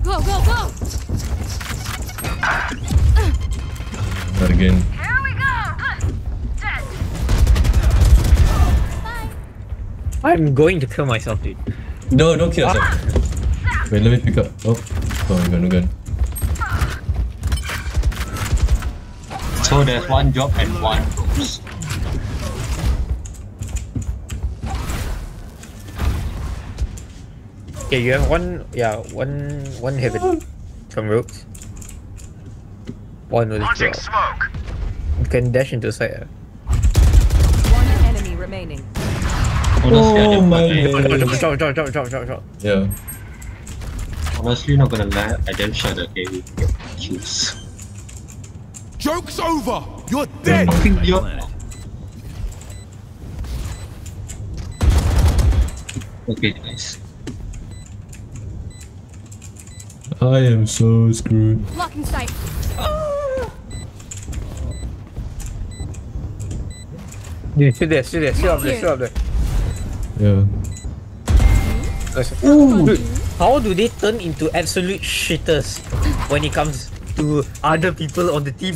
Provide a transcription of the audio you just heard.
Go, go, go! Not again. Here we go! Dead! I'm going to kill myself, dude. No, don't kill yourself. Wait, let me pick up. Oh, my god, no gun. So there's one job and one ropes. Okay, you have one, yeah, one heaven from ropes. One with drop. Smoke. You can dash into the side. One enemy remaining. Honestly, I didn't my play. Drop. Yeah. Honestly, not gonna lie, I didn't shot the game with kills. Joke's over. You're dead. Fucking yo. Okay, nice. I am so screwed. Blocking sight. Dude, sit up there. Yeah. Dude, how do they turn into absolute shitters when it comes to other people on the team?